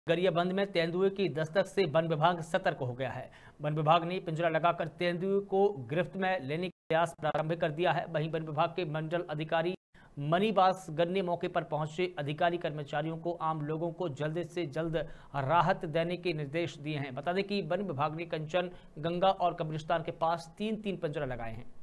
गरियाबंद में तेंदुए की दस्तक से वन विभाग सतर्क हो गया है। वन विभाग ने पिंजरा लगाकर तेंदुए को गिरफ्त में लेने का प्रयास प्रारंभ कर दिया है। वहीं वन विभाग के मंडल अधिकारी मनी बासगन ने मौके पर पहुंचे अधिकारी कर्मचारियों को आम लोगों को जल्द से जल्द राहत देने के निर्देश दिए हैं। बता दें कि वन विभाग ने कंचन, गंगा और कब्रिस्तान के पास 3-3 पिंजरा लगाए हैं।